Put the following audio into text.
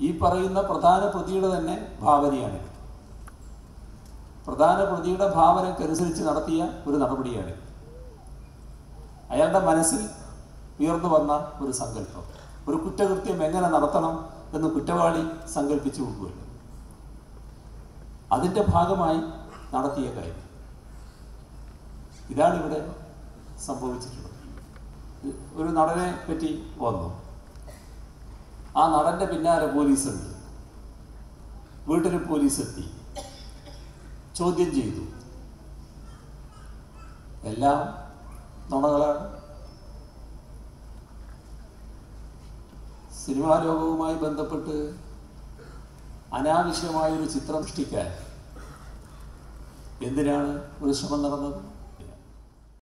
ഈ പറയുന്ന പ്രധാന പ്രതിയുടെ തന്നെ ഭാവനയാണിത്. പ്രധാന പ്രതിയുടെ ഭാവനക്കനുസരിച്ച് നടത്തിയ ഒരു നടപടിയാണ്. അയാളുടെ മനസ്സിൽ ഉയർന്നു വന്ന ഒരു സങ്കല്പം, ഒരു കുറ്റകൃത്യം എങ്ങനെ നടത്തണം എന്ന് കുറ്റവാളി സങ്കല്പിച്ചു കൊടുക്കുമല്ലോ, അതിൻ്റെ ഭാഗമായി നടത്തിയ കാര്യം. ഇതാണിവിടെ സംഭവിച്ചിട്ടുള്ളത്. ഒരു നടനെ പറ്റി വന്നു, ആ നടൻ്റെ പിന്നാലെ പോലീസുണ്ട്, വീട്ടിൽ പോലീസ് എത്തി, ചോദ്യം ചെയ്തു. എല്ലാം നുണകളാണ്. സിനിമാ ലോകവുമായി ബന്ധപ്പെട്ട് അനാവശ്യമായൊരു ചിത്രം സൃഷ്ടിക്കാൻ എന്തിനാണ് ഒരു ശ്രമം നടന്നത്?